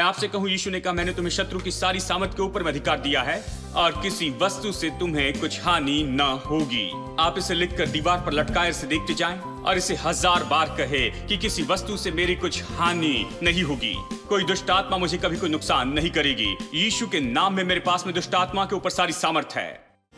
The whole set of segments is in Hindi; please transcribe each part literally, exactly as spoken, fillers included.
आपसे कहूं, यीशु ने कहा, मैंने तुम्हें शत्रु की सारी सामर्थ के ऊपर में अधिकार दिया है और किसी वस्तु से तुम्हें कुछ हानि न होगी। आप इसे लिखकर दीवार पर लटकाए इसे देखते जाएं और इसे हजार बार कहे कि किसी वस्तु से मेरी कुछ हानि नहीं होगी। कोई दुष्ट आत्मा मुझे कभी कोई नुकसान नहीं करेगी। यीशु के नाम में मेरे पास में दुष्ट आत्मा के ऊपर सारी सामर्थ है।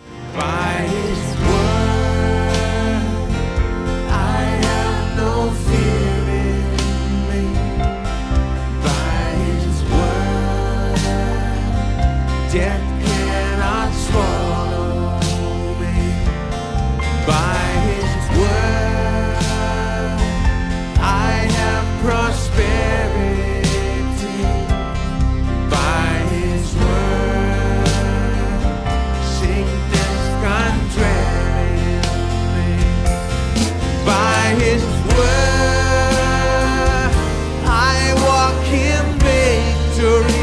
Death cannot swallow me. By His word, I have prosperity. By His word, sickness can't dwell me. By His word, I walk in victory.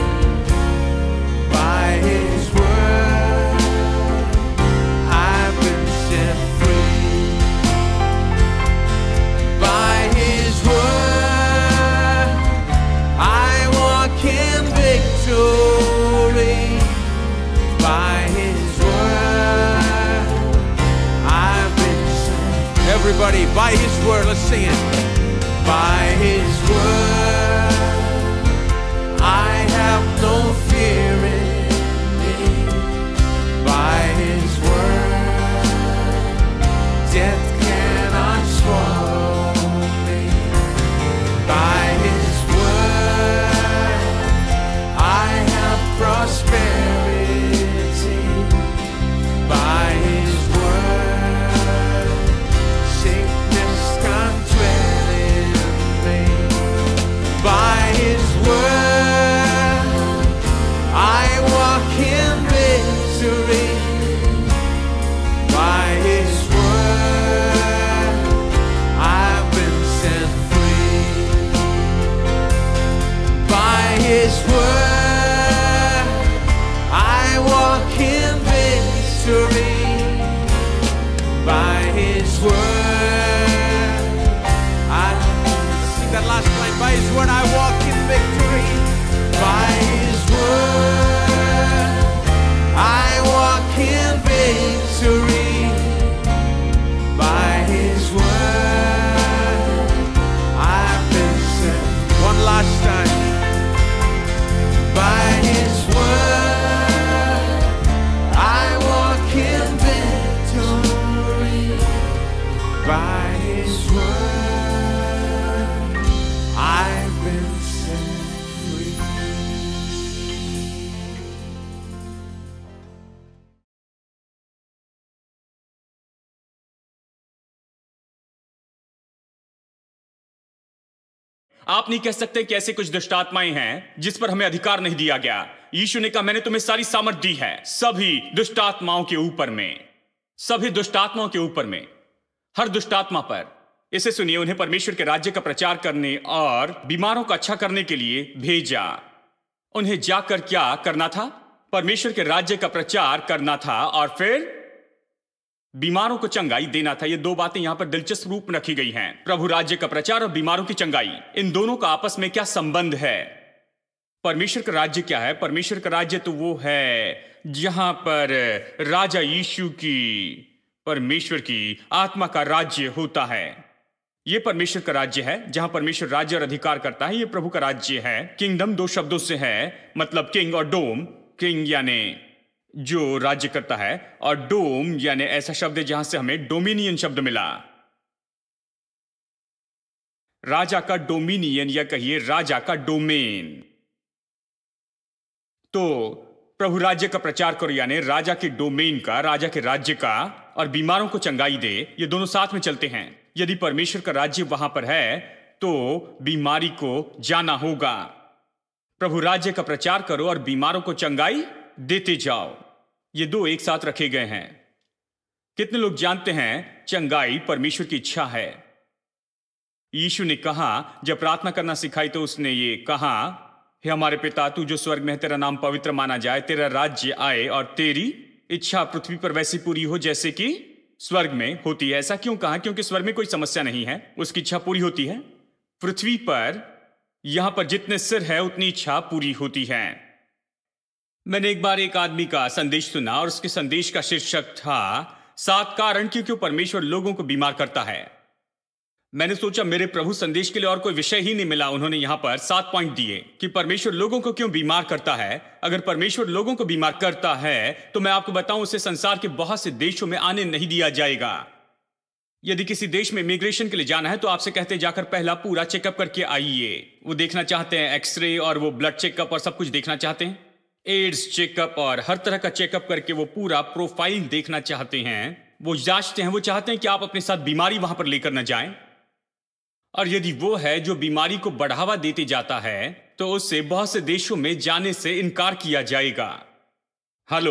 Everybody, by His word, let's sing it. By His word, I have no fear in me. By His word, death cannot swallow me. By His word, I have prosperity. By His By His word I walk in victory. By His word I walk in victory. By His word I've been set. One last time. By His word I walk in victory. By His word I've been set free. आप नहीं कह सकते कि ऐसे कुछ दुष्ट आत्माएं हैं जिस पर हमें अधिकार नहीं दिया गया। यीशु ने कहा, मैंने तुम्हें सारी सामर्थ दी है सभी दुष्ट आत्माओं के ऊपर में, सभी दुष्ट आत्माओं के ऊपर में, हर दुष्ट आत्मा पर। इसे सुनिए, उन्हें परमेश्वर के राज्य का प्रचार करने और बीमारों का अच्छा करने के लिए भेजा। उन्हें जाकर क्या करना था? परमेश्वर के राज्य का प्रचार करना था और फिर बीमारों को चंगाई देना था। ये दो बातें यहां पर दिलचस्प रूप में रखी गई हैं। प्रभु राज्य का प्रचार और बीमारों की चंगाई, इन दोनों का आपस में क्या संबंध है? परमेश्वर का राज्य क्या है? परमेश्वर का राज्य तो वो है जहां पर राजा यीशु की, परमेश्वर की आत्मा का राज्य होता है। यह परमेश्वर का राज्य है जहां परमेश्वर राज्य और अधिकार करता है। यह प्रभु का राज्य है। किंगडम दो शब्दों से है, मतलब किंग और डोम। किंग यानी जो राज्य करता है और डोम यानी ऐसा शब्द है जहां से हमें डोमिनियन शब्द मिला। राजा का डोमिनियन या कहिए राजा का डोमेन। तो प्रभु राज्य का प्रचार करो यानी राजा के डोमेन का, राजा के राज्य का, और बीमारों को चंगाई दे। ये दोनों साथ में चलते हैं। यदि परमेश्वर का राज्य वहां पर है तो बीमारी को जाना होगा। प्रभु राज्य का प्रचार करो और बीमारों को चंगाई देते जाओ। ये दो एक साथ रखे गए हैं। कितने लोग जानते हैं चंगाई परमेश्वर की इच्छा है? यीशु ने कहा, जब प्रार्थना करना सिखाई तो उसने ये कहा, हे हमारे पिता, तू जो स्वर्ग में है, तेरा नाम पवित्र माना जाए, तेरा राज्य आए और तेरी इच्छा पृथ्वी पर वैसी पूरी हो जैसे कि स्वर्ग में होती है। ऐसा क्यों कहा? क्योंकि स्वर्ग में कोई समस्या नहीं है, उसकी इच्छा पूरी होती है। पृथ्वी पर यहां पर जितने सिर है उतनी इच्छा पूरी होती है। मैंने एक बार एक आदमी का संदेश सुना और उसके संदेश का शीर्षक था सात कारण क्यों क्यों परमेश्वर लोगों को बीमार करता है। मैंने सोचा मेरे प्रभु संदेश के लिए और कोई विषय ही नहीं मिला। उन्होंने यहां पर सात पॉइंट दिए कि परमेश्वर लोगों को क्यों बीमार करता है। अगर परमेश्वर लोगों को बीमार करता है तो मैं आपको बताऊं उसे संसार के बहुत से देशों में आने नहीं दिया जाएगा। यदि किसी देश में इमिग्रेशन के लिए जाना है तो आपसे कहते हैं जाकर पहला पूरा चेकअप करके आइए। वो देखना चाहते हैं एक्सरे और वो ब्लड चेकअप और सब कुछ देखना चाहते हैं, एड्स चेकअप और हर तरह का चेकअप करके वो पूरा प्रोफाइल देखना चाहते हैं। वो जांचते हैं, वो चाहते हैं कि आप अपने साथ बीमारी वहां पर लेकर न जाएं। और यदि वो है जो बीमारी को बढ़ावा देते जाता है तो उससे बहुत से देशों में जाने से इनकार किया जाएगा। हेलो,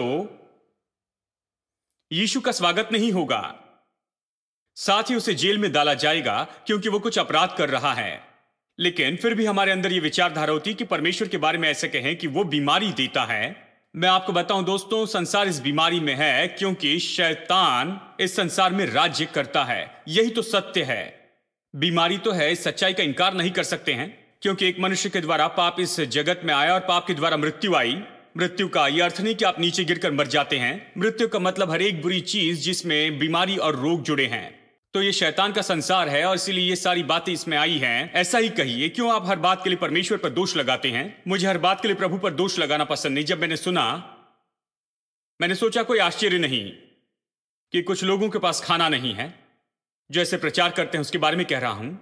यीशु का स्वागत नहीं होगा। साथ ही उसे जेल में डाला जाएगा क्योंकि वो कुछ अपराध कर रहा है। लेकिन फिर भी हमारे अंदर ये विचारधारा होती है कि परमेश्वर के बारे में ऐसे कहें कि वो बीमारी देता है। मैं आपको बताऊं दोस्तों, संसार इस बीमारी में है क्योंकि शैतान इस संसार में राज्य करता है। यही तो सत्य है। बीमारी तो है, इस सच्चाई का इनकार नहीं कर सकते हैं क्योंकि एक मनुष्य के द्वारा पाप इस जगत में आया और पाप के द्वारा मृत्यु आई। मृत्यु का यह अर्थ नहीं कि आप नीचे गिरकर मर जाते हैं। मृत्यु का मतलब हर एक बुरी चीज जिसमें बीमारी और रोग जुड़े हैं। तो ये शैतान का संसार है और इसीलिए ये सारी बातें इसमें आई हैं। ऐसा ही कहिए, क्यों आप हर बात के लिए परमेश्वर पर दोष लगाते हैं? मुझे हर बात के लिए प्रभु पर दोष लगाना पसंद नहीं। जब मैंने सुना, मैंने सोचा कोई आश्चर्य नहीं कि कुछ लोगों के पास खाना नहीं है। जो ऐसे प्रचार करते हैं उसके बारे में कह रहा हूं,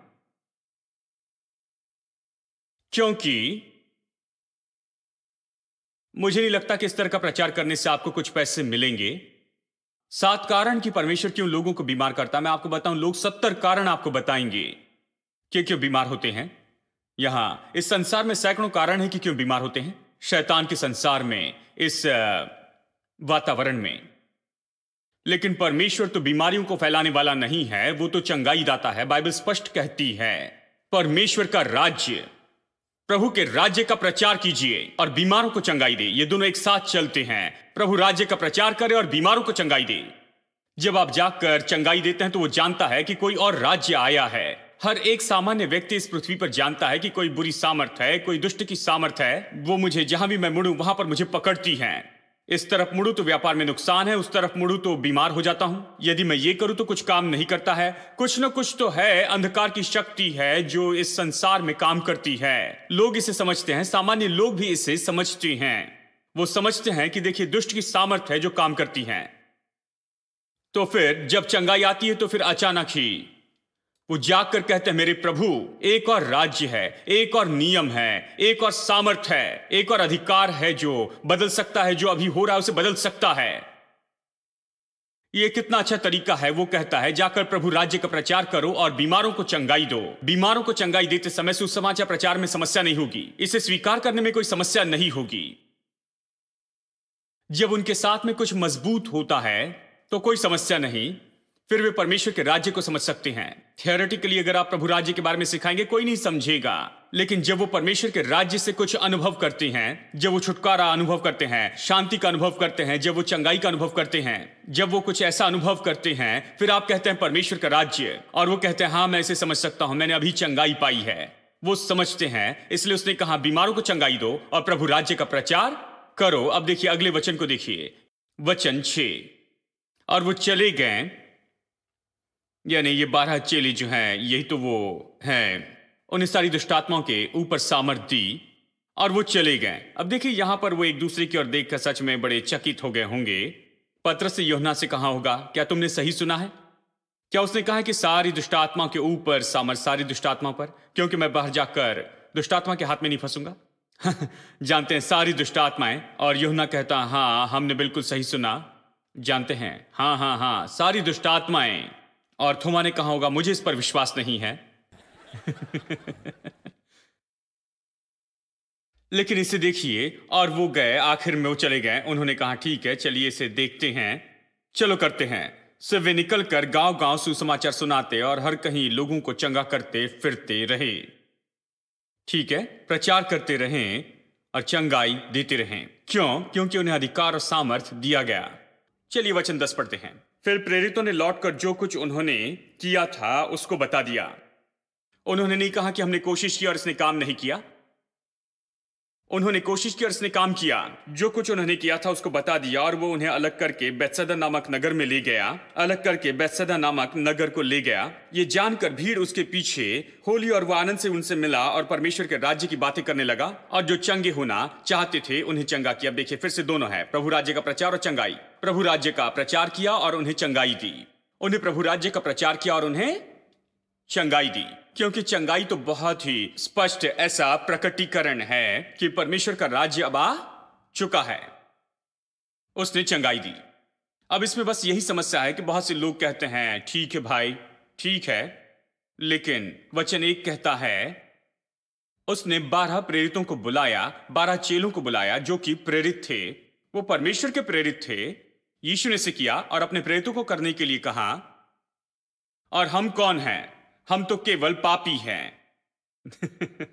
क्योंकि मुझे नहीं लगता कि इस तरह का प्रचार करने से आपको कुछ पैसे मिलेंगे। सात कारण कि परमेश्वर क्यों लोगों को बीमार करता है, मैं आपको बताऊं, लोग सत्तर कारण आपको बताएंगे कि क्यों बीमार होते हैं। यहां इस संसार में सैकड़ों कारण है कि क्यों बीमार होते हैं। शैतान के संसार में, इस वातावरण में। लेकिन परमेश्वर तो बीमारियों को फैलाने वाला नहीं है, वो तो चंगाई दाता है। बाइबल स्पष्ट कहती है परमेश्वर का राज्य, प्रभु के राज्य का प्रचार कीजिए और बीमारों को चंगाई दे। ये दोनों एक साथ चलते हैं। प्रभु राज्य का प्रचार करे और बीमारों को चंगाई दे। जब आप जाकर चंगाई देते हैं तो वो जानता है कि कोई और राज्य आया है। हर एक सामान्य व्यक्ति इस पृथ्वी पर जानता है कि कोई बुरी सामर्थ है, कोई दुष्ट की सामर्थ है। वो मुझे जहां भी मैं मुड़ूं वहां पर मुझे पकड़ती है। इस तरफ मुड़ू तो व्यापार में नुकसान है, उस तरफ मुड़ू तो बीमार हो जाता हूं। यदि मैं ये करूं तो कुछ काम नहीं करता है। कुछ न कुछ तो है, अंधकार की शक्ति है जो इस संसार में काम करती है। लोग इसे समझते हैं, सामान्य लोग भी इसे समझते हैं। वो समझते हैं कि देखिए दुष्ट की सामर्थ है जो काम करती है। तो फिर जब चंगाई आती है तो फिर अचानक ही वो जाकर कहते हैं मेरे प्रभु, एक और राज्य है, एक और नियम है, एक और सामर्थ है, एक और अधिकार है जो बदल सकता है। जो अभी हो रहा है उसे बदल सकता है। ये कितना अच्छा तरीका है। वो कहता है जाकर प्रभु राज्य का प्रचार करो और बीमारों को चंगाई दो। बीमारों को चंगाई देते समय सुसमाचार प्रचार में समस्या नहीं होगी। इसे स्वीकार करने में कोई समस्या नहीं होगी। जब उनके साथ में कुछ मजबूत होता है तो कोई समस्या नहीं। फिर वे परमेश्वर के राज्य को समझ सकते हैं। थियोरेटिकली अगर आप प्रभु राज्य के बारे में सिखाएंगे कोई नहीं समझेगा। लेकिन जब वो परमेश्वर के राज्य से कुछ अनुभव करते हैं, जब वो छुटकारा अनुभव करते हैं, शांति का अनुभव करते हैं, जब वो चंगाई का अनुभव करते हैं, जब वो कुछ ऐसा अनुभव करते हैं, फिर आप कहते हैं परमेश्वर का राज्य। और वो कहते हैं हाँ मैं इसे समझ सकता हूं, मैंने अभी चंगाई पाई है। वो समझते हैं, इसलिए उसने कहा बीमारों को चंगाई दो और प्रभु राज्य का प्रचार करो। अब देखिए अगले वचन को देखिए, वचन छह, और वो चले गए। यानी ये बारह चेले जो हैं यही तो वो हैं। उन्हें सारी दुष्टात्माओं के ऊपर सामर्थ दी और वो चले गए। अब देखिए यहां पर वो एक दूसरे की ओर देखकर सच में बड़े चकित हो गए होंगे। पतरस से यूहन्ना से कहा होगा क्या तुमने सही सुना है? क्या उसने कहा कि सारी दुष्टात्माओं के ऊपर सामर्थ, सारी दुष्टात्माओं पर, क्योंकि मैं बाहर जाकर दुष्टात्मा के हाथ में नहीं फंसूंगा। जानते हैं सारी दुष्टात्माएं। और यूहन्ना कहता हाँ हमने बिल्कुल सही सुना। जानते हैं हाँ हाँ हाँ सारी दुष्टात्माएं। और थोमा ने कहा होगा मुझे इस पर विश्वास नहीं है। लेकिन इसे देखिए, और वो गए, आखिर में वो चले गए। उन्होंने कहा ठीक है चलिए इसे देखते हैं, चलो करते हैं। से वे निकलकर गांव गांव सुसमाचार सुनाते और हर कहीं लोगों को चंगा करते फिरते रहे। ठीक है, प्रचार करते रहें और चंगाई देते रहें। क्यों? क्योंकि उन्हें अधिकार और सामर्थ दिया गया। चलिए वचन दस पढ़ते हैं। फिर प्रेरितों ने लौटकर जो कुछ उन्होंने किया था उसको बता दिया। उन्होंने नहीं कहा कि हमने कोशिश की और इसने काम नहीं किया। उन्होंने कोशिश की और इसने काम किया। जो कुछ उन्होंने किया था उसको बता दिया और वो उन्हें अलग करके बैतसैदा नामक नगर में ले गया। अलग करके बैतसैदा नामक नगर को ले गया। ये जानकर भीड़ उसके पीछे होली और वो आनंद से उनसे मिला और परमेश्वर के राज्य की बातें करने लगा। और जो चंगे होना चाहते थे उन्हें चंगा किया। देखिए फिर से दोनों है, प्रभु राज्य का प्रचार और चंगाई। प्रभु राज्य का प्रचार किया और उन्हें चंगाई दी। उन्हें प्रभु राज्य का प्रचार किया और उन्हें चंगाई दी, क्योंकि चंगाई तो बहुत ही स्पष्ट ऐसा प्रकटीकरण है कि परमेश्वर का राज्य अब आ चुका है। उसने चंगाई दी। अब इसमें बस यही समस्या है कि बहुत से लोग कहते हैं ठीक है भाई, ठीक है, लेकिन वचन एक कहता है उसने बारह प्रेरितों को बुलाया, बारह चेलों को बुलाया जो कि प्रेरित थे, वो परमेश्वर के प्रेरित थे। यीशु ने से किया और अपने प्रेरितों को करने के लिए कहा। और हम कौन हैं? हम तो केवल पापी हैं।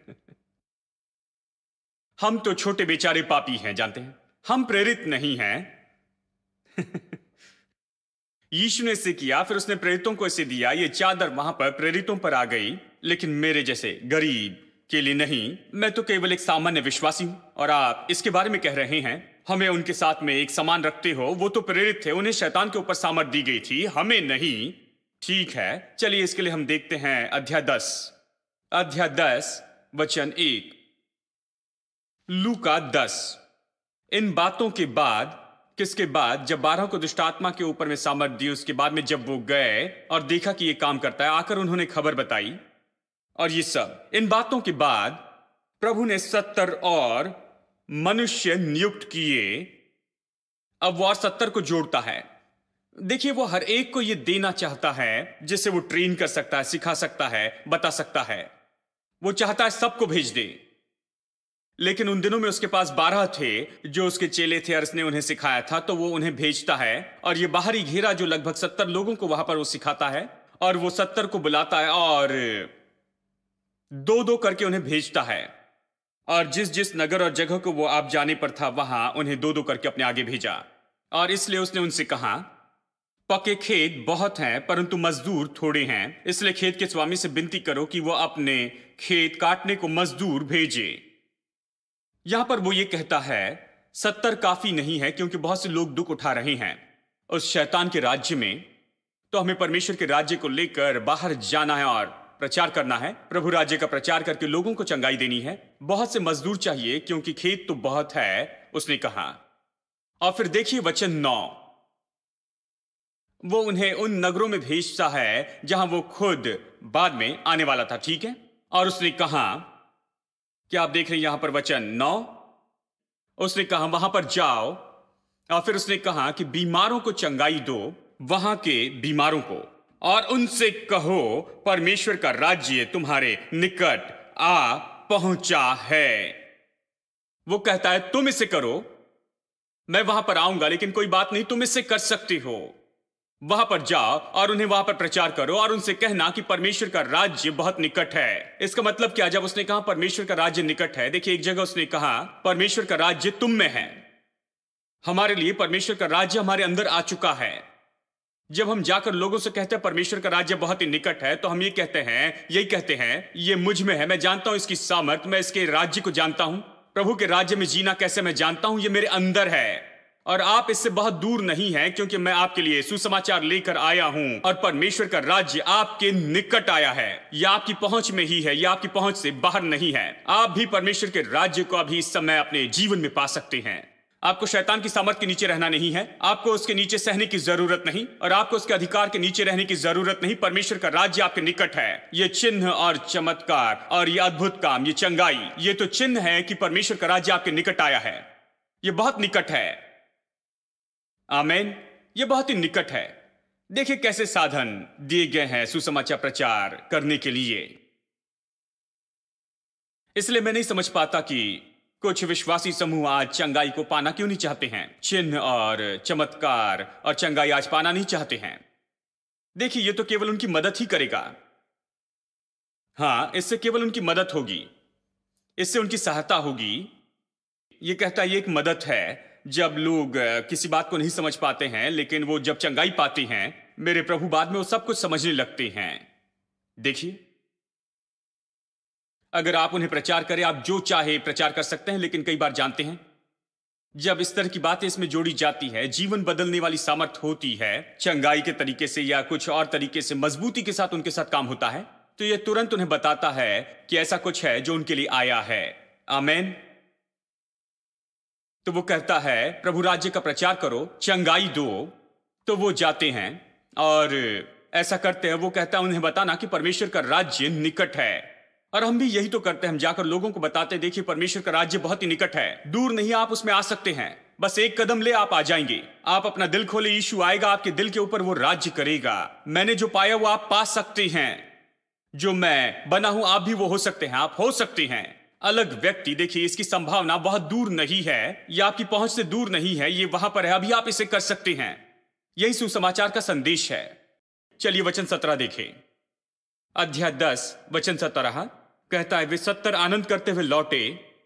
हम तो छोटे बेचारे पापी हैं, जानते हैं, हम प्रेरित नहीं हैं। यीशु ने इसे किया, फिर उसने प्रेरितों को इसे दिया। ये चादर वहां पर प्रेरितों पर आ गई, लेकिन मेरे जैसे गरीब के लिए नहीं। मैं तो केवल एक सामान्य विश्वासी हूं और आप इसके बारे में कह रहे हैं हमें उनके साथ में एक समान रखते हो। वो तो प्रेरित थे, उन्हें शैतान के ऊपर सामर्थ दी गई थी, हमें नहीं। ठीक है, चलिए इसके लिए हम देखते हैं अध्याय दस अध्याय दस वचन एक। लूका दस। इन बातों के बाद, किसके बाद? जब बारह को दुष्ट आत्मा के ऊपर में सामर्थ दी, उसके बाद में जब वो गए और देखा कि ये काम करता है, आकर उन्होंने खबर बताई। और ये सब इन बातों के बाद प्रभु ने सत्तर और मनुष्य नियुक्त किए। अब वो और सत्तर को जोड़ता है। देखिए, वो हर एक को ये देना चाहता है जिसे वो ट्रेन कर सकता है, सिखा सकता है, बता सकता है। वो चाहता है सबको भेज दे। लेकिन उन दिनों में उसके पास बारह थे जो उसके चेले थे और उसने उन्हें सिखाया था, तो वो उन्हें भेजता है। और ये बाहरी घेरा जो लगभग सत्तर लोगों को वहां पर वो सिखाता है, और वो सत्तर को बुलाता है और दो दो करके उन्हें भेजता है। और जिस जिस नगर और जगह को वो आप जाने पर था, वहां उन्हें दो दो करके अपने आगे भेजा। और इसलिए उसने उनसे कहा, पके खेत बहुत हैं परंतु मजदूर थोड़े हैं, इसलिए खेत के स्वामी से विनती करो कि वो अपने खेत काटने को मजदूर भेजे। यहां पर वो ये कहता है सत्तर काफी नहीं है, क्योंकि बहुत से लोग दुख उठा रहे हैं उस शैतान के राज्य में। तो हमें परमेश्वर के राज्य को लेकर बाहर जाना है और प्रचार करना है। प्रभु राज्य का प्रचार करके लोगों को चंगाई देनी है। बहुत से मजदूर चाहिए क्योंकि खेत तो बहुत है, उसने कहा। और फिर देखिए वचन नौ। वो उन्हें उन नगरों में भेजता है जहां वो खुद बाद में आने वाला था, ठीक है। और उसने कहा, क्या आप देख रहे हैं यहां पर वचन नौ? उसने कहा वहां पर जाओ। और फिर उसने कहा कि बीमारों को चंगाई दो, वहां के बीमारों को, और उनसे कहो परमेश्वर का राज्य तुम्हारे निकट आ पहुंचा है। वो कहता है तुम इसे करो, मैं वहां पर आऊंगा, लेकिन कोई बात नहीं, तुम इसे कर सकते हो। वहां पर जाओ और उन्हें वहां पर प्रचार करो और उनसे कहना कि परमेश्वर का राज्य बहुत निकट है। इसका मतलब क्या? जब उसने कहा परमेश्वर का राज्य निकट है, देखिए एक जगह उसने कहा परमेश्वर का राज्य तुम में है। हमारे लिए परमेश्वर का राज्य हमारे अंदर आ चुका है। जब हम जाकर लोगों से कहते हैं परमेश्वर का राज्य बहुत ही निकट है, तो हम ये कहते हैं, यही कहते हैं, ये मुझ में है, मैं जानता हूं इसकी सामर्थ, मैं इसके राज्य को जानता हूं, प्रभु के राज्य में जीना कैसे मैं जानता हूं, ये मेरे अंदर है। और आप इससे बहुत दूर नहीं हैं, क्योंकि मैं आपके लिए सुसमाचार लेकर आया हूं और परमेश्वर का राज्य आपके निकट आया है। यह आपकी पहुंच में ही है, यह आपकी पहुंच से बाहर नहीं है। आप भी परमेश्वर के राज्य को अभी इस समय अपने जीवन में पा सकते हैं। आपको शैतान की सामर्थ के नीचे रहना नहीं है, आपको उसके नीचे सहने की जरूरत नहीं, और आपको उसके अधिकार के नीचे रहने की जरूरत नहीं। परमेश्वर का राज्य आपके निकट है। ये चिन्ह और चमत्कार और ये अद्भुत काम, ये चंगाई, ये तो चिन्ह है कि परमेश्वर का राज्य आपके निकट आया है। ये बहुत निकट है। आमीन। ये बहुत ही निकट है। देखिए कैसे साधन दिए गए हैं सुसमाचार प्रचार करने के लिए। इसलिए मैं नहीं समझ पाता कि कुछ विश्वासी समूह आज चंगाई को पाना क्यों नहीं चाहते हैं। चिन्ह और चमत्कार और चंगाई आज पाना नहीं चाहते हैं। देखिए ये तो केवल उनकी मदद ही करेगा। हां, इससे केवल उनकी मदद होगी, इससे उनकी सहायता होगी। ये कहता है ये एक मदद है। जब लोग किसी बात को नहीं समझ पाते हैं, लेकिन वो जब चंगाई पाते हैं, मेरे प्रभु बाद में वो सब कुछ समझने लगते हैं। देखिए अगर आप उन्हें प्रचार करें, आप जो चाहे प्रचार कर सकते हैं, लेकिन कई बार जानते हैं जब इस तरह की बातें इसमें जोड़ी जाती है, जीवन बदलने वाली सामर्थ होती है, चंगाई के तरीके से या कुछ और तरीके से मजबूती के साथ उनके साथ काम होता है, तो यह तुरंत उन्हें बताता है कि ऐसा कुछ है जो उनके लिए आया है। आमेन। तो वो कहता है प्रभु राज्य का प्रचार करो, चंगाई दो, तो वो जाते हैं और ऐसा करते हैं। वो कहता है उन्हें बताना कि परमेश्वर का राज्य निकट है, और हम भी यही तो करते हैं। हम जाकर लोगों को बताते, देखिए परमेश्वर का राज्य बहुत ही निकट है, दूर नहीं, आप उसमें आ सकते हैं, बस एक कदम ले आप आ जाएंगे। आप अपना दिल खोले, यीशु आएगा आपके दिल के ऊपर, वो राज्य करेगा। मैंने जो पाया वो आप पा सकते हैं, जो मैं बना हूं आप भी वो हो सकते हैं, आप हो सकते हैं अलग व्यक्ति। देखिए इसकी संभावना बहुत दूर नहीं है, या आपकी पहुंच से दूर नहीं है, ये वहां पर है, अभी आप इसे कर सकते हैं। यही सुसमाचार का संदेश है। चलिए वचन सत्रह देखें, अध्याय दस वचन सत्रह कहता है, वे सत्तर आनंद करते हुए लौटे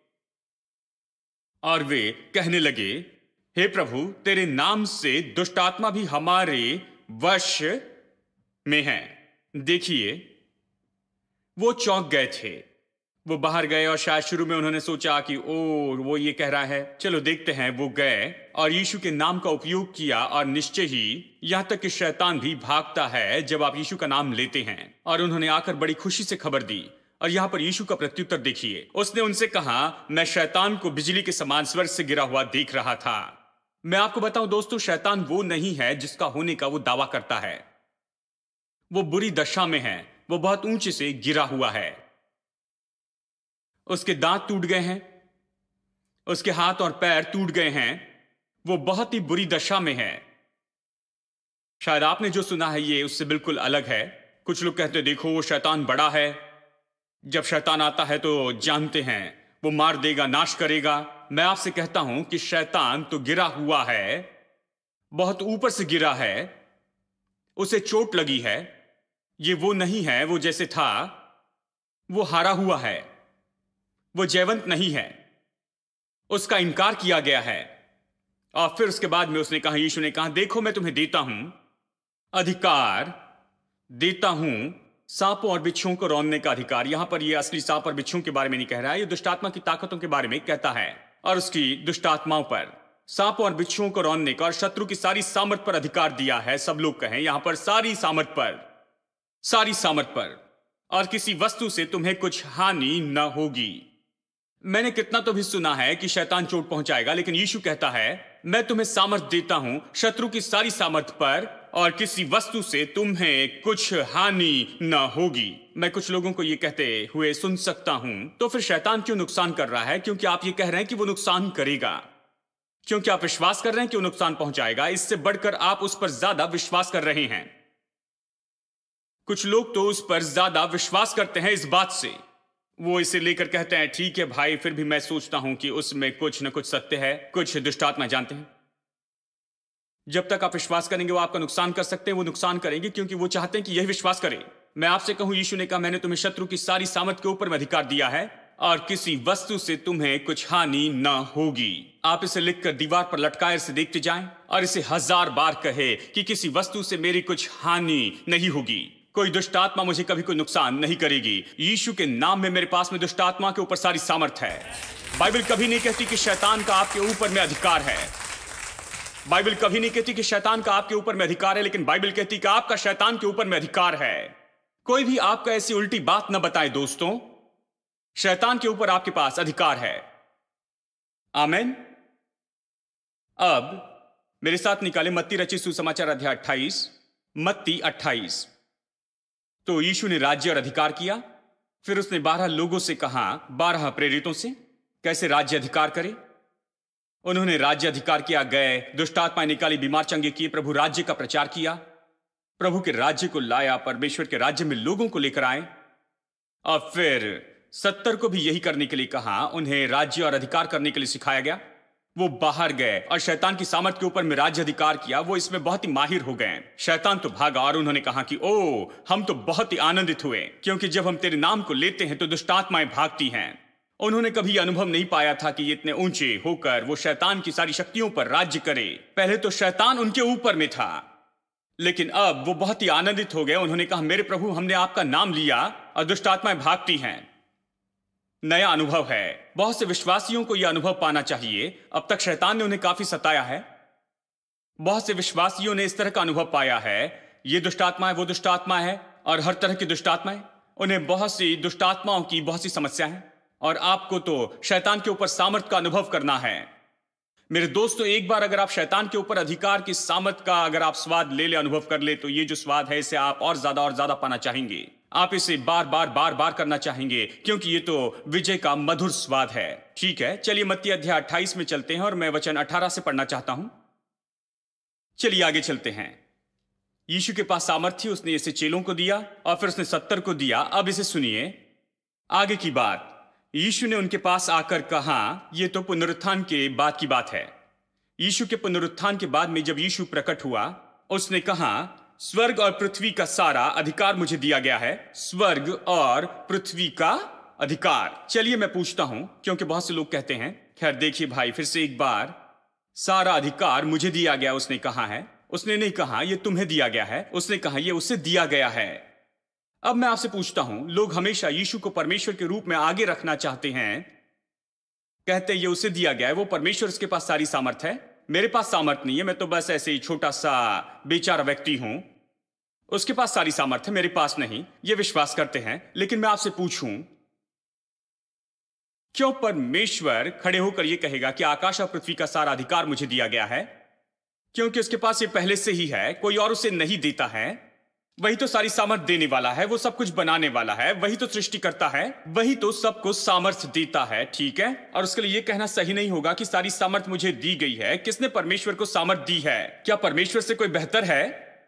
और वे कहने लगे, हे प्रभु तेरे नाम से दुष्ट आत्मा भी हमारे वश में है। देखिए वो चौंक गए थे, वो बाहर गए और शायद शुरू में उन्होंने सोचा कि ओ वो ये कह रहा है, चलो देखते हैं। वो गए और यीशु के नाम का उपयोग किया, और निश्चय ही यहां तक कि शैतान भी भागता है जब आप यीशु का नाम लेते हैं। और उन्होंने आकर बड़ी खुशी से खबर दी, और यहां पर यीशु का प्रत्युत्तर देखिए। उसने उनसे कहा, मैं शैतान को बिजली के समान स्वर्ग से गिरा हुआ देख रहा था। मैं आपको बताऊं दोस्तों, शैतान वो नहीं है जिसका होने का वो दावा करता है। वो बुरी दशा में है, वो बहुत ऊंचे से गिरा हुआ है, उसके दांत टूट गए हैं, उसके हाथ और पैर टूट गए हैं, वो बहुत ही बुरी दशा में है। शायद आपने जो सुना है ये उससे बिल्कुल अलग है। कुछ लोग कहते हैं देखो वो शैतान बड़ा है, जब शैतान आता है तो जानते हैं वो मार देगा, नाश करेगा। मैं आपसे कहता हूं कि शैतान तो गिरा हुआ है, बहुत ऊपर से गिरा है, उसे चोट लगी है। ये वो नहीं है वो जैसे था, वो हारा हुआ है, वो जयवंत नहीं है, उसका इनकार किया गया है। और फिर उसके बाद में उसने कहा, यीशु ने कहा, देखो मैं तुम्हें देता हूं अधिकार, देता हूं सांपों और बिच्छुओं को रौंदने का अधिकार। यहां पर यह असली सांप और बिच्छुओं के बारे में नहीं कह रहा है, यह दुष्टात्मा की ताकतों के बारे में कहता है, और उसकी दुष्टात्माओं पर सांपों और बिच्छुओं को रौंदने का और शत्रु की सारी सामर्थ पर अधिकार दिया है। सब लोग कहें यहां पर सारी सामर्थ पर, सारी सामर्थ पर, और किसी वस्तु से तुम्हें कुछ हानि न होगी। मैंने कितना तो भी सुना है कि शैतान चोट पहुंचाएगा, लेकिन यीशु कहता है मैं तुम्हें सामर्थ देता हूं शत्रु की सारी सामर्थ पर, और किसी वस्तु से तुम्हें कुछ हानि न होगी। मैं कुछ लोगों को यह कहते हुए सुन सकता हूं, तो फिर शैतान क्यों नुकसान कर रहा है? क्योंकि आप ये कह रहे हैं कि वो नुकसान करेगा, क्योंकि आप विश्वास कर रहे हैं कि वो नुकसान पहुंचाएगा। इससे बढ़कर आप उस पर ज्यादा विश्वास कर रहे हैं। कुछ लोग तो उस पर ज्यादा विश्वास करते हैं इस बात से, वो इसे लेकर कहते हैं ठीक है भाई, फिर भी मैं सोचता हूं कि उसमें कुछ न कुछ सत्य है, कुछ दुष्टात्मा जानते हैं। जब तक आप विश्वास करेंगे वो आपका नुकसान कर सकते हैं, वो नुकसान करेंगे क्योंकि वो चाहते हैं कि यही विश्वास करें। मैं आपसे कहूं, यीशु ने कहा मैंने तुम्हें शत्रु की सारी सामर्थ के ऊपर में अधिकार दिया है, और किसी वस्तु से तुम्हें कुछ हानि न होगी। आप इसे लिखकर दीवार पर लटकाए इसे देखते जाएं, और इसे हजार बार कहे कि किसी वस्तु से मेरी कुछ हानि नहीं होगी, कोई दुष्ट आत्मा मुझे कभी कोई नुकसान नहीं करेगी। यीशु के नाम में मेरे पास में दुष्ट आत्मा के ऊपर सारी सामर्थ है। बाइबल कभी नहीं कहती कि शैतान का आपके ऊपर में अधिकार है। बाइबल कभी नहीं कहती कि शैतान का आपके ऊपर में अधिकार है, लेकिन बाइबल कहती कि आपका शैतान के ऊपर में अधिकार है। कोई भी आपका ऐसी उल्टी बात न बताए दोस्तों, शैतान के ऊपर आपके पास अधिकार है। आमीन। अब मेरे साथ निकाले मत्ती रचित सुसमाचार अध्याय अट्ठाईस, मत्ती अट्ठाईस। तो यीशु ने राज्य और अधिकार किया। फिर उसने बारह लोगों से कहा, बारह प्रेरितों से, कैसे राज्य अधिकार करे। उन्होंने राज्य अधिकार किया, गए दुष्टात्माएं निकाली, बीमार चंगे किए, प्रभु राज्य का प्रचार किया, प्रभु के राज्य को लाया, परमेश्वर के राज्य में लोगों को लेकर आए। और फिर सत्तर को भी यही करने के लिए कहा, उन्हें राज्य और अधिकार करने के लिए सिखाया गया। वो बाहर गए और शैतान की सामर्थ के ऊपर में राज्य अधिकार किया। वो इसमें बहुत ही माहिर हो गए। शैतान तो भागा, और उन्होंने कहा कि ओ हम तो बहुत ही आनंदित हुए, क्योंकि जब हम तेरे नाम को लेते हैं तो दुष्टात्माएं भागती हैं। उन्होंने कभी अनुभव नहीं पाया था कि ये इतने ऊंचे होकर वो शैतान की सारी शक्तियों पर राज्य करे। पहले तो शैतान उनके ऊपर में था, लेकिन अब वो बहुत ही आनंदित हो गए। उन्होंने कहा, मेरे प्रभु हमने आपका नाम लिया और दुष्टात्माएं भागती हैं। नया अनुभव है। बहुत से विश्वासियों को यह अनुभव पाना चाहिए। अब तक शैतान ने उन्हें काफी सताया है। बहुत से विश्वासियों ने इस तरह का अनुभव पाया है, ये दुष्टात्मा है, वो दुष्टात्मा है, और हर तरह की दुष्टात्माएं। उन्हें बहुत सी दुष्टात्माओं की बहुत सी समस्या है, और आपको तो शैतान के ऊपर सामर्थ का अनुभव करना है। मेरे दोस्तों, एक बार अगर आप शैतान के ऊपर अधिकार की सामर्थ का अगर आप स्वाद ले ले, अनुभव कर ले, तो ये जो स्वाद है इसे आप और ज्यादा और ज्यादा पाना चाहेंगे। आप इसे बार बार बार बार करना चाहेंगे, क्योंकि ये तो विजय का मधुर स्वाद है। ठीक है, चलिए मत्ती अध्याय अट्ठाईस में चलते हैं, और मैं वचन अठारह से पढ़ना चाहता हूं। चलिए आगे चलते हैं। यीशु के पास सामर्थ्य, उसने इसे चेलों को दिया और फिर उसने सत्तर को दिया। अब इसे सुनिए, आगे की बात। यीशु ने उनके पास आकर कहा, यह तो पुनरुत्थान के बाद की बात है। यीशु के पुनरुत्थान के बाद में जब यीशु प्रकट हुआ, उसने कहा, स्वर्ग और पृथ्वी का सारा अधिकार मुझे दिया गया है। स्वर्ग और पृथ्वी का अधिकार। चलिए मैं पूछता हूं, क्योंकि बहुत से लोग कहते हैं, खैर देखिए भाई, फिर से एक बार, सारा अधिकार मुझे दिया गया उसने कहा है। उसने नहीं कहा यह तुम्हें दिया गया है, उसने कहा यह उसे दिया गया है। अब मैं आपसे पूछता हूं, लोग हमेशा यीशु को परमेश्वर के रूप में आगे रखना चाहते हैं, कहते ये उसे दिया गया है, वो परमेश्वर, उसके पास सारी सामर्थ है। मेरे पास सामर्थ नहीं है, मैं तो बस ऐसे ही छोटा सा बेचारा व्यक्ति हूं, उसके पास सारी सामर्थ है, मेरे पास नहीं। ये विश्वास करते हैं। लेकिन मैं आपसे पूछूं, क्यों परमेश्वर खड़े होकर यह कहेगा कि आकाश और पृथ्वी का सारा अधिकार मुझे दिया गया है? क्योंकि उसके पास ये पहले से ही है, कोई और उसे नहीं देता है। वही तो सारी सामर्थ्य देने वाला है, वो सब कुछ बनाने वाला है, वही तो सृष्टि करता है, वही तो सबको सामर्थ्य देता है। ठीक है, और उसके लिए यह कहना सही नहीं होगा कि सारी सामर्थ्य मुझे दी गई है। किसने परमेश्वर को सामर्थ्य दी है? क्या परमेश्वर से कोई बेहतर है?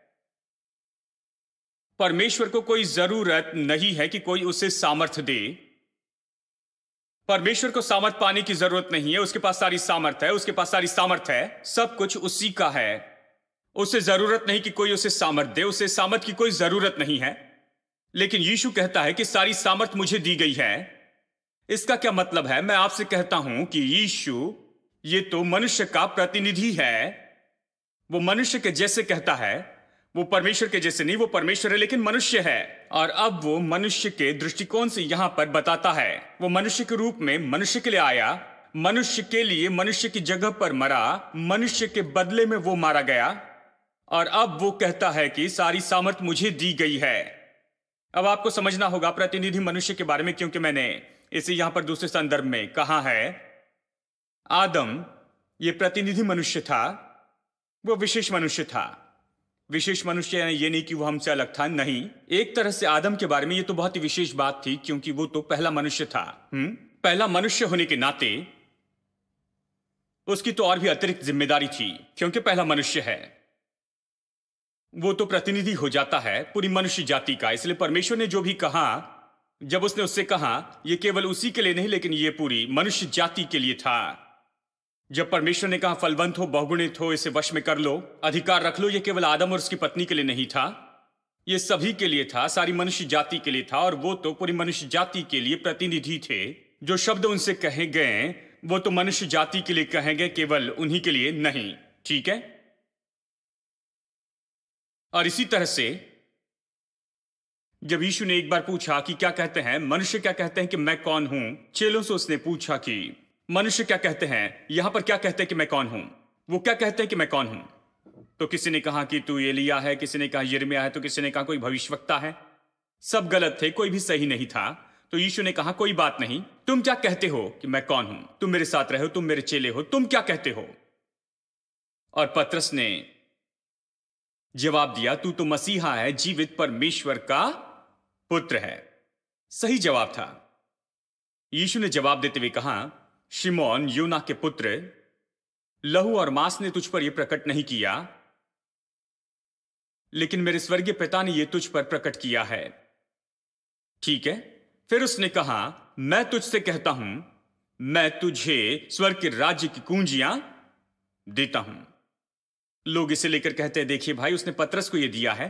परमेश्वर को कोई जरूरत नहीं है कि कोई उसे सामर्थ्य दे। परमेश्वर को सामर्थ पाने की जरूरत नहीं है, उसके पास सारी सामर्थ्य है, उसके पास सारी सामर्थ्य है, सब कुछ उसी का है। उसे जरूरत नहीं कि कोई उसे सामर्थ दे, उसे सामर्थ की कोई जरूरत नहीं है। लेकिन यीशु कहता है कि सारी सामर्थ मुझे दी गई है। इसका क्या मतलब है? मैं आपसे कहता हूं कि यीशु ये तो मनुष्य का प्रतिनिधि है। वो मनुष्य के जैसे कहता है, वो परमेश्वर के जैसे नहीं, वो परमेश्वर है लेकिन मनुष्य है। और अब वो मनुष्य के दृष्टिकोण से यहां पर बताता है, वो मनुष्य के रूप में मनुष्य के लिए आया, मनुष्य के लिए मनुष्य की जगह पर मरा, मनुष्य के बदले में वो मारा गया, और अब वो कहता है कि सारी सामर्थ मुझे दी गई है। अब आपको समझना होगा प्रतिनिधि मनुष्य के बारे में, क्योंकि मैंने इसे यहां पर दूसरे संदर्भ में कहा है। आदम ये प्रतिनिधि मनुष्य था, वो विशेष मनुष्य था। विशेष मनुष्य यानी ये नहीं कि वो हमसे अलग था, नहीं। एक तरह से आदम के बारे में ये तो बहुत ही विशेष बात थी, क्योंकि वो तो पहला मनुष्य था। हुँ? पहला मनुष्य होने के नाते उसकी तो और भी अतिरिक्त जिम्मेदारी थी, क्योंकि पहला मनुष्य है। वो तो प्रतिनिधि हो जाता है पूरी मनुष्य जाति का। इसलिए परमेश्वर ने जो भी कहा, जब उसने उससे कहा, यह केवल उसी के लिए नहीं, लेकिन यह पूरी मनुष्य जाति के लिए था। जब परमेश्वर ने कहा फलवंत हो, बहुगुणित हो, इसे वश में कर लो, अधिकार रख लो, यह केवल आदम और उसकी पत्नी के लिए नहीं था, यह सभी के लिए था, सारी मनुष्य जाति के लिए था। और वो तो पूरी मनुष्य जाति के लिए प्रतिनिधि थे। जो शब्द उनसे कहे गए वो तो मनुष्य जाति के लिए कहे गए, केवल उन्हीं के लिए नहीं। ठीक है, और इसी तरह से जब यीशु ने एक बार पूछा कि क्या कहते हैं मनुष्य, क्या कहते हैं कि मैं कौन हूं, चेलों से उसने पूछा कि मनुष्य क्या कहते हैं, यहां पर क्या कहते हैं कि मैं कौन हूं, वो क्या कहते हैं कि मैं कौन हूं। तो किसी ने कहा कि तू एलिया है, किसी ने कहा यिर्मयाह है, तो किसी ने कहा कोई भविष्यवक्ता है। सब गलत थे, कोई भी सही नहीं था। तो यीशु ने कहा कोई बात नहीं, तुम क्या कहते हो कि मैं कौन हूं? तुम मेरे साथ रहे हो, तुम मेरे चेले हो, तुम क्या कहते हो? और पतरस ने जवाब दिया, तू तो मसीहा है, जीवित परमेश्वर का पुत्र है। सही जवाब था। यीशु ने जवाब देते हुए कहा, शिमोन योना के पुत्र, लहू और मांस ने तुझ पर यह प्रकट नहीं किया, लेकिन मेरे स्वर्गीय पिता ने यह तुझ पर प्रकट किया है। ठीक है, फिर उसने कहा, मैं तुझसे कहता हूं, मैं तुझे स्वर्ग के राज्य की कुंजियां देता हूं। लोग इसे लेकर कहते हैं, देखिए भाई, उसने पतरस को यह दिया है,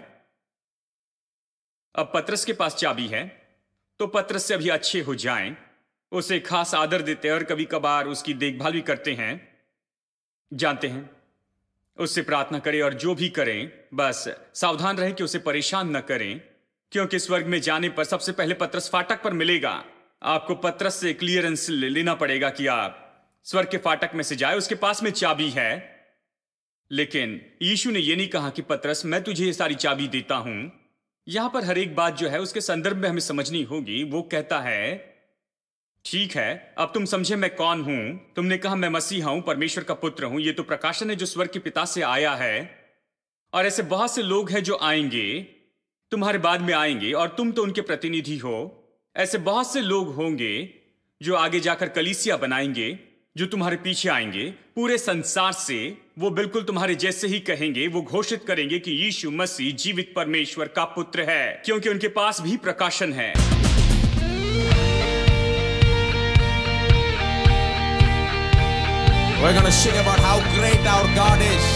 अब पतरस के पास चाबी है, तो पतरस से अभी अच्छे हो जाएं, उसे खास आदर देते हैं और कभी कभार उसकी देखभाल भी करते हैं। जानते हैं, उससे प्रार्थना करें और जो भी करें बस सावधान रहे कि उसे परेशान न करें, क्योंकि स्वर्ग में जाने पर सबसे पहले पतरस फाटक पर मिलेगा। आपको पतरस से क्लियरेंस लेना पड़ेगा कि आप स्वर्ग के फाटक में से जाए, उसके पास में चाबी है। लेकिन यीशु ने यह नहीं कहा कि पतरस मैं तुझे ये सारी चाबी देता हूं। यहां पर हर एक बात जो है उसके संदर्भ में हमें समझनी होगी। वो कहता है ठीक है, अब तुम समझे मैं कौन हूं। तुमने कहा मैं मसीहा हूं, परमेश्वर का पुत्र हूं। ये तो प्रकाशन है जो स्वर्ग के पिता से आया है। और ऐसे बहुत से लोग हैं जो आएंगे, तुम्हारे बाद में आएंगे, और तुम तो उनके प्रतिनिधि हो। ऐसे बहुत से लोग होंगे जो आगे जाकर कलीसिया बनाएंगे, जो तुम्हारे पीछे आएंगे पूरे संसार से। वो बिल्कुल तुम्हारे जैसे ही कहेंगे। वो घोषित करेंगे कि यीशु मसीह जीवित परमेश्वर का पुत्र है, क्योंकि उनके पास भी प्रकाशन है। We're gonna sing about how great our God is.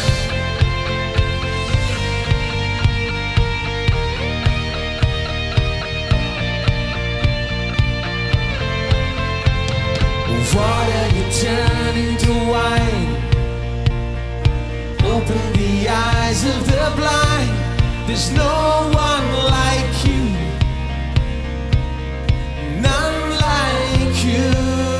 Water you turn into wine, open the eyes of the blind. There's no one like you, none like you.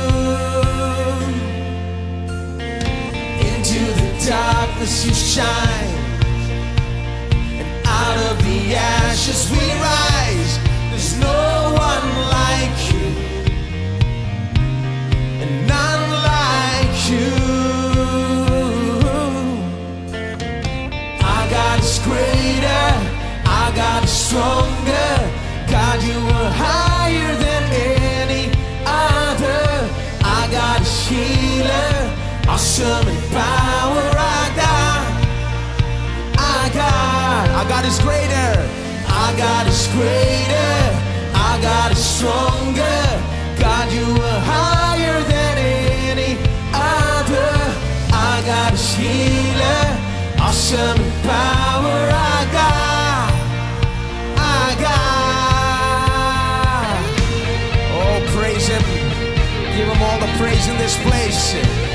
Into the darkness you shine, and out of the ashes we rise. There's no one like you, none like you. Our God is greater, our God is stronger. God, you are higher than any other. Our God is healer, awesome in power. Our God, our God, our God is greater. Our God is greater, our God is stronger. God, you are higher than any other. Our God is healer, awesome in power. Our God, our God. Oh, praise Him. Give Him all the praise in this place.